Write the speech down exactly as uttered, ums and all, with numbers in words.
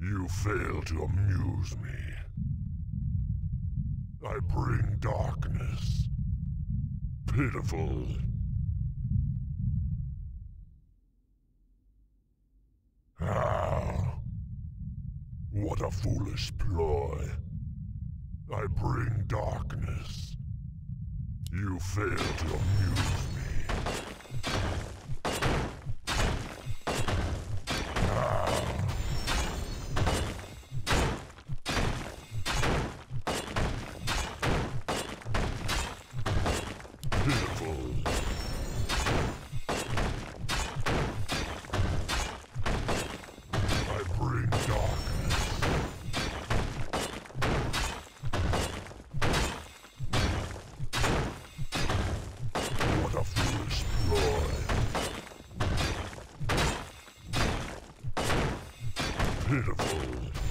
You fail to amuse me. I bring darkness. Pitiful. Ah. What a foolish ploy. I bring darkness. You fail to amuse me. Pitiful.